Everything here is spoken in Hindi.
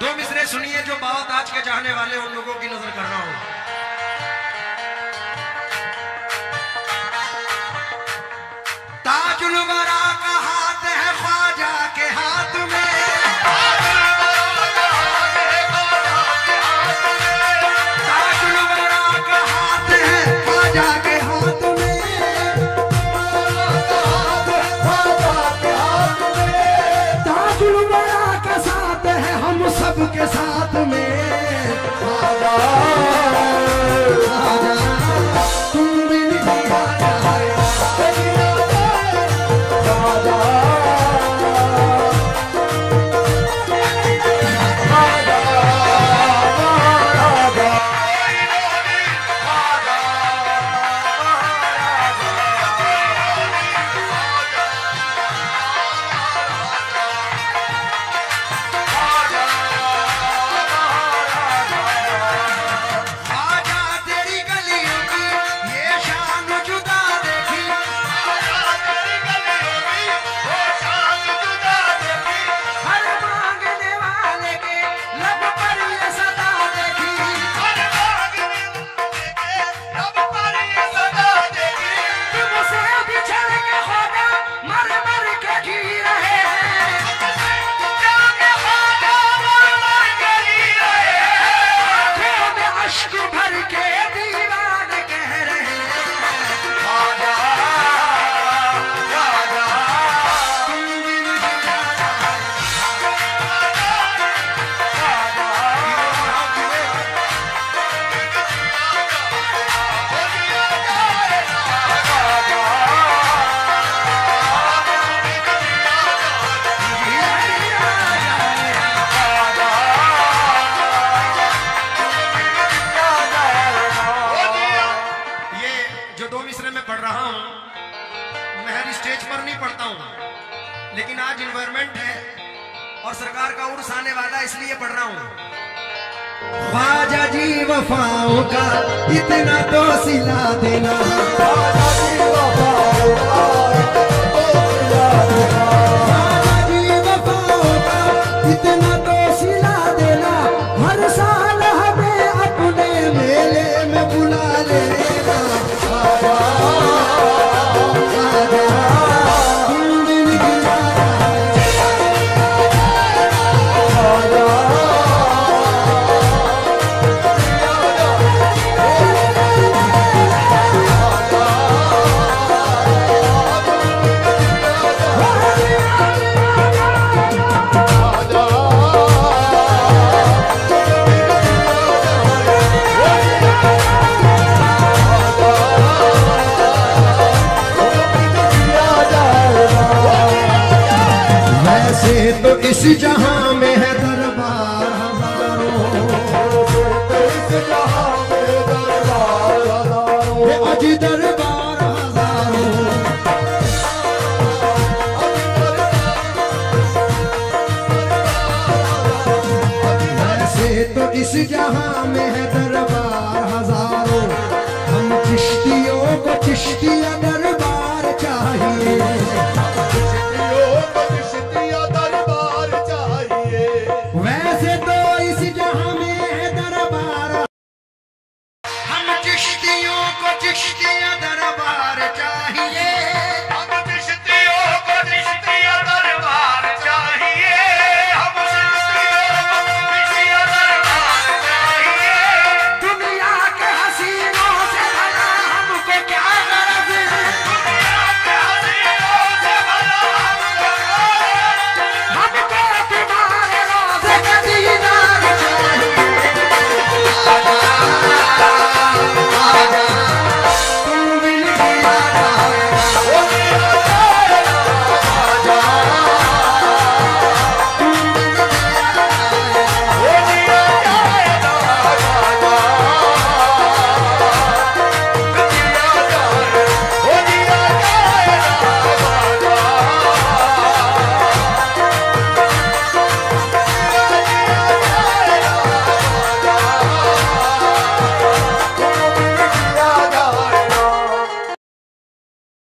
दो मिसरे सुनिए जो बहुत आज के चाहने वाले उन लोगों की नजर कर रहा हूं। ताजुल वरा का हाथ है ख्वाजा के हाथ में, ताजुल वरा का हाथ है ख्वाजा के हाथ में, ताजुल वरा का साथ है हम सबके साथ में। तुम भी नहीं लेकिन आज इन्वायरमेंट है और सरकार का उर्स आने वाला इसलिए पढ़ रहा हूं। ख्वाजा जी वफाओं का इतना तो सिला देना, ख्वाजा जी वफाओं का इतना तो सिला देना, हर साल हमें अपने मेले में बुला लेना। तो इस जहां में है दरबार हजारों, इस जहां में दरबार हजारों, अजी दरबार हजारों, वैसे तो इस जहां में है दरबार हजारों, हम चिश्तियों को चिश्तिया